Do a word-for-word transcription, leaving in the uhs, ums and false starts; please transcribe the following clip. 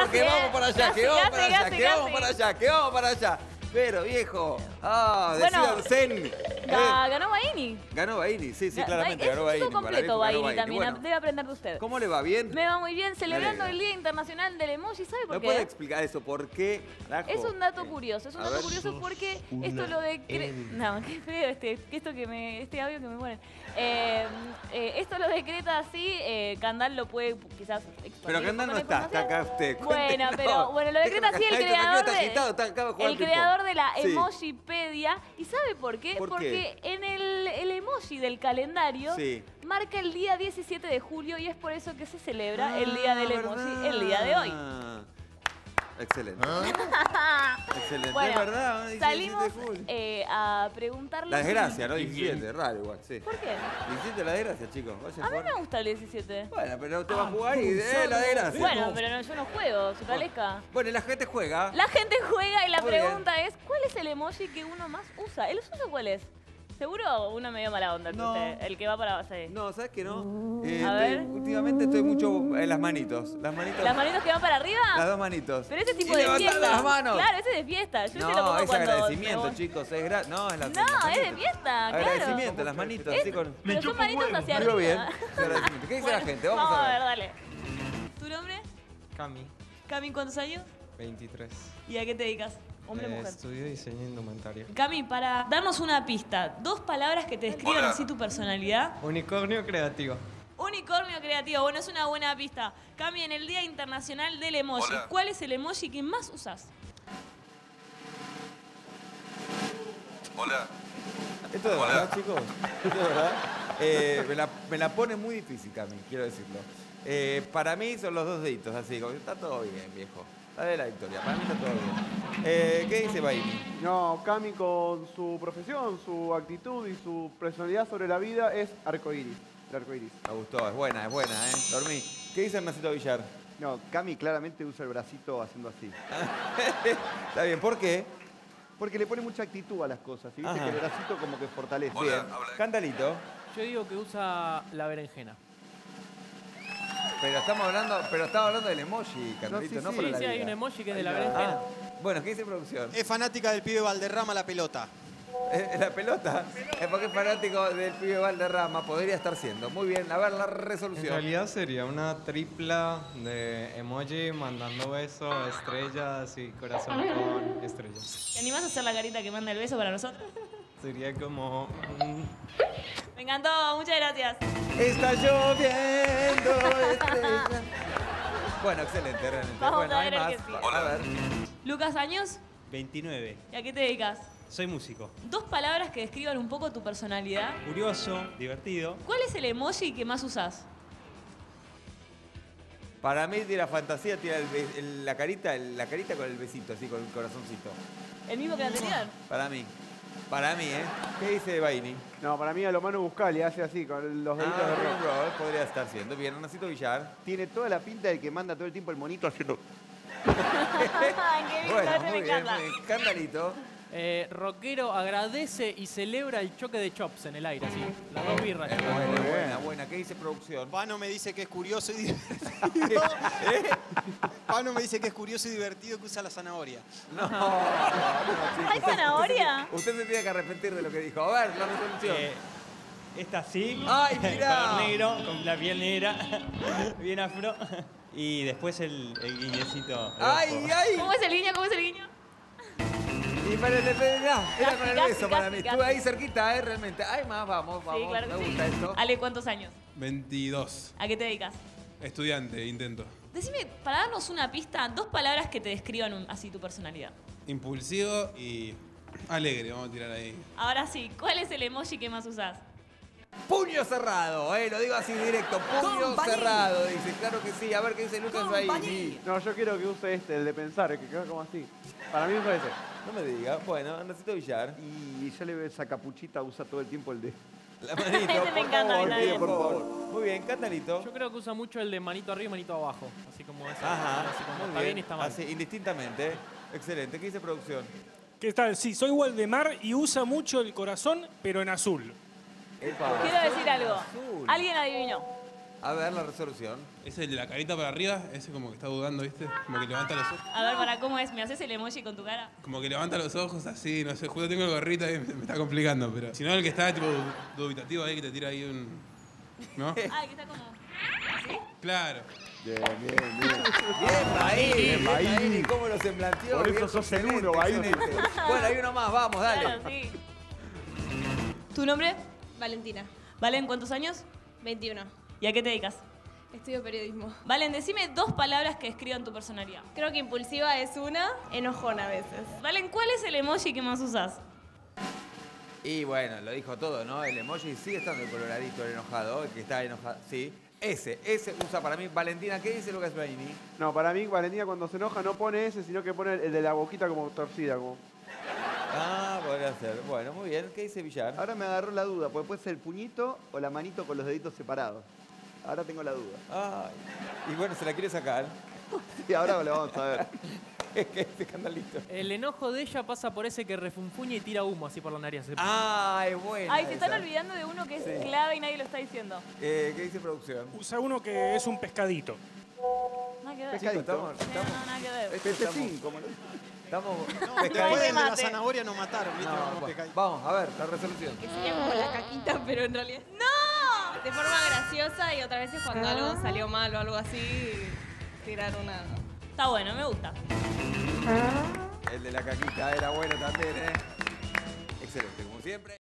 que vamos para allá, casi, que vamos casi, para allá, casi, que casi. vamos para allá, que vamos para allá. Pero, viejo, ah, Bueno, decidan Zen. Ga- Ganó Baini. Ganó Baini, sí, sí, Ga- claramente, es ganó un Baini. chico para mí completo ganó Baini también, Bueno, debe aprender de usted. ¿cómo le va? ¿Bien? Me va muy bien, celebrando alegra. el Día Internacional del Emoji, ¿sabe por ¿No qué? puede explicar eso? ¿Por qué? Carajo? Es un dato curioso, es un A dato ver. curioso porque esto lo de... cre- No, qué feo este, que esto que me, este audio que me ponen. Eh, eh, esto lo decreta así, eh, Candal lo puede quizás expandir. Pero un Candal poco no la está, está acá información. usted. Bueno, Cuéntenos. pero bueno, lo decreta así el Déjame que creador está de, agitado, está acá jugando el al ping-pong. creador de la Sí. Emojipedia. ¿Y sabe por qué? ¿Por Porque en el, el emoji del calendario Sí. marca el día diecisiete de julio y es por eso que se celebra el día del emoji verdad. el día de hoy. Excelente. Excelente, Bueno, es verdad. diecisiete salimos de julio. eh, a preguntarle... La desgracia, ¿no? diecisiete, raro igual, sí. ¿Por qué? diecisiete la desgracia, chicos. Vayan A mí jugar. me gusta el diecisiete. Bueno, pero usted va a jugar y eh, la desgracia. Bueno, pero no, yo no juego, se parezca. Bueno, y la gente juega. La gente juega y la Muy bien. pregunta es, ¿cuál es el emoji que uno más usa? ¿El suyo cuál es? Seguro uno medio mala onda, No. usted, el que va para base. No, ¿sabes qué no? Eh, A estoy- ver. últimamente estoy mucho en las manitos. Las manitos. ¿Las manitos que van para arriba? Las dos manitos. Pero ese tipo Y de levantando fiesta. las manos. Claro, ese es de fiesta. Yo ese lo No, pongo es cuando agradecimiento, me voy. chicos. Es gra... No, es la No, es de fiesta, claro. Agradecimiento, las manitos. Es- así con... Pero son manitos hacia Digo bien. arriba. es agradecimiento. ¿Qué dice Bueno, la gente? Vamos, a ver. dale. ¿Tu nombre? Cami, Cami, ¿cuántos años? veintitrés. ¿Y a qué te dedicas? ¿Hombre o Eh, mujer? Estudio diseño indumentario. Cami, para darnos una pista, dos palabras que te describan Hola. así tu personalidad. Unicornio creativo. Unicornio creativo, bueno, es una buena pista. Cami, en el Día Internacional del Emoji, Hola. ¿cuál es el emoji que más usás? Hola. Esto de Hola. verdad, chicos. Esto de verdad. Eh, me, la, me la pone muy difícil, Cami, quiero decirlo. Eh, para mí son los dos deditos, así, como que está todo bien, viejo. Dale la victoria, para mí está todo bien. Eh, ¿Qué dice Baini? No, Cami con su profesión, su actitud y su personalidad sobre la vida es arcoíris. El arcoíris. Me gustó, es buena, es buena, ¿eh? Dormí. ¿Qué dice Ernesito Villar? No, Cami claramente usa el bracito haciendo así. Está bien, ¿por qué? Porque le pone mucha actitud a las cosas. Y viste Ajá. que el bracito como que fortalece. Hola. Bien. habla. Candalito. Yo digo que usa la berenjena. Pero estamos hablando, pero estamos hablando del emoji, Candalito, No, sí, no, sí, por Sí, la sí, hay vida. un emoji que es de la Ahí berenjena. Ah, bueno, ¿qué dice producción? Es fanática del pibe Valderrama la pelota. Eh, La pelota. Es porque es fanático del pibe Valderrama. Podría estar siendo. Muy bien. A ver la En resolución. realidad sería una tripla de emoji mandando besos, estrellas y corazón con estrellas. ¿Te animás a hacer la carita que manda el beso para nosotros? Sería como... mm, Me encantó, muchas gracias. Está lloviendo estrellas. Bueno, excelente, realmente. Vamos bueno, a hay ver el más. que sigue. A ver. Lucas, ¿años? veintinueve. ¿Y a qué te dedicas? Soy músico. Dos palabras que describan un poco tu personalidad. Curioso, divertido. ¿Cuál es el emoji que más usás? Para mí tira fantasía, tira el be- el- la carita, el- la carita con el besito, así con el corazoncito. ¿El mismo que el anterior? Para mí. Para mí, ¿eh? ¿Qué dice Baini? No, para mí a lo Manu Buscali hace así, con los deditos Ah, de rock rock. and roll, podría estar siendo. Bien, Hernacito Villar. Tiene toda la pinta del que manda todo el tiempo el monito haciendo... ¡Qué lindo! Bueno, ese me muy bien, encanta. muy bien. Candalito. Eh, rockero agradece y celebra el choque de chops en el aire, así. Las dos birras. Es buena, buena, buena. ¿Qué dice producción? Pano me dice que es curioso y divertido. Pano me dice que es curioso y divertido que usa la zanahoria. No, no, chicos. ¿Hay zanahoria? Usted se tiene que arrepentir de lo que dijo. A ver, la resolución. Eh, esta sí. ¡Ay, mirá! Color negro, con la piel negra. Bien afro. Y después el, el guiñecito. ¡Ay, rojo. ay! ¿Cómo es el guiño? ¿Cómo es el guiño? Y para el era Casi, con el casi, beso para casi, mí. casi. Estuve ahí cerquita, ¿eh? Realmente. Ay, más, vamos, vamos. Sí, claro Me que sí. gusta esto. Ale, ¿cuántos años? veintidós. ¿A qué te dedicas? Estudiante, intento. Decime, para darnos una pista, dos palabras que te describan un- así tu personalidad. Impulsivo y alegre, vamos a tirar ahí. Ahora sí, ¿cuál es el emoji que más usás? Puño cerrado, ¿eh? Lo digo así directo. Puño cerrado, dice. Claro que sí. A ver qué dice Lucas Baini. No, yo quiero que use este, el de pensar, el que queda como así. Para mí usa ese. No me diga. Bueno, Hernacito Villar. Y ya le veo esa capuchita, usa todo el tiempo el de... La manito, Ese me por encanta, favor, me sí, encanta. por favor. Muy bien, Catalito. Yo creo que usa mucho el de manito arriba y manito abajo. Así como esa. Ajá, Así como muy está bien y está mal. Así, indistintamente. ¿eh? Excelente. ¿Qué dice producción? ¿Qué tal? Sí, soy Waldemar y usa mucho el corazón, pero en azul. Epa. Quiero decir algo. Azul. Alguien adivinó. A ver la resolución. Ese el de la carita para arriba, ese como que está dudando, ¿viste? Como que levanta los ojos. A ver, para cómo es, ¿me haces el emoji con tu cara? Como que levanta los ojos así, no sé, justo tengo el gorrito y me, me está complicando, pero. Si no, el que está tipo dubitativo ahí, que te tira ahí un. ¿No? Ah, que está como... ¿así? Claro. Bien, bien, bien. Bien, Bahini. Bien, Bahini. ¿Cómo lo semblanteó? Por eso Bien, sos el excelente, uno, Bahini. excelente. Bueno, hay uno más, vamos, dale. Claro, sí. ¿Tu nombre? Valentina, Valen, ¿cuántos años? veintiuno. ¿Y a qué te dedicas? Estudio periodismo. Valen, decime dos palabras que escriban tu personalidad. Creo que impulsiva es una, enojona a veces. Valen, ¿cuál es el emoji que más usás? Y bueno, lo dijo todo, ¿no? El emoji sigue estando el coloradito, el enojado, el que está enojado. Sí. Ese, ese usa para mí. Valentina, ¿qué dice Lucas Bahini? No, para mí Valentina cuando se enoja no pone ese, sino que pone el de la boquita como torcida. Como... Ah, podría ser. Bueno, muy bien. ¿Qué dice Villar? Ahora me agarró la duda, porque puede ser el puñito o la manito con los deditos separados. Ahora tengo la duda. Ay. Y bueno, se la quiere sacar. Sí, ahora lo vamos a ver. Es que este escandalito. El enojo de ella pasa por ese que refunfuña y tira humo así por la nariz. Ay, bueno. Ay, se están olvidando de uno que es Sí. clave y nadie lo está diciendo. Eh, ¿Qué dice producción? Usa uno que es un pescadito. Nada que ver. Pescadito. Estamos, No, estamos, no, nada que ver. este estamos, Pececín, como lo estamos No, después hay del de la remate. zanahoria nos mataron, ¿viste? No, Vamos, va- pescadito. vamos, a ver, la resolución. Que sería como la caquita, pero en realidad... ¡No! De forma graciosa y otras veces cuando algo salió mal o algo así, tirar una... Está bueno, me gusta. El de la caquita era bueno también, ¿eh? Excelente, como siempre.